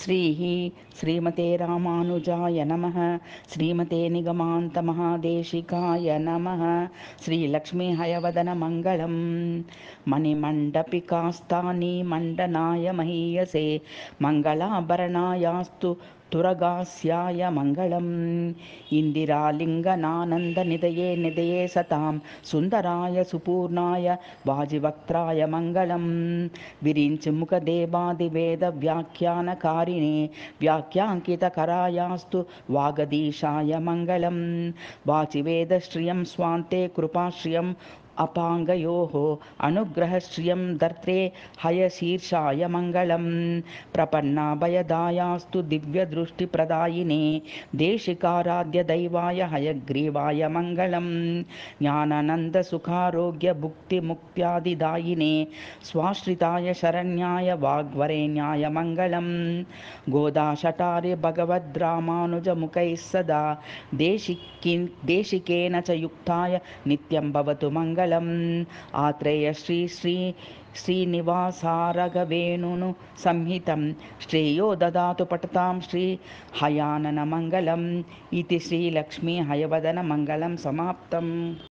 श्रीः श्रीमते रामानुजाय नमः। श्रीमते निगमान्तमहादेशिकाय नमः। श्रीलक्ष्मी हयवदनमङ्गलम्। मणिमण्डपिकास्तानि मण्डनाय महीयसे मङ्गलाभरणायास्तु तुरगास्याय मङ्गलम्। इन्दिरालिङ्गनानन्दनिधये निधये सतां सुन्दराय सुपूर्णाय वाजिवक्त्राय मङ्गलम्। विरिञ्चि मुखदेवादिवेदव्याख्यानकारिणे व्याख्याङ्कितकरायास्तु वागधीशाय मङ्गलम्। वाचिवेदश्रियं स्वान्ते कृपाश्रियम् अपाङ्गयोः अनुग्रहश्रियं दर्त्रे हयशीर्षाय मङ्गलम्। प्रपन्नाभयदायास्तु दिव्यदृष्टिप्रदायिने देशिकाराध्यदैवाय हयग्रीवाय मङ्गलम्। ज्ञानानन्दसुखारोग्यभुक्तिमुक्त्यादिदायिने स्वाश्रिताय शरण्याय वाग्वरेण्याय मङ्गलम्। गोदाशटार्य भगवद्रामानुजमुखैः सदा देशिकेन च युक्ताय नित्यं भवतु मङ्गलम्। आत्रेय श्रीनिवासारघवेणुनु संहितं श्रेयो ददातु पठतां श्रीहयाननमङ्गलम्। इति श्रीलक्ष्मी हयवदनमङ्गलं समाप्तम्।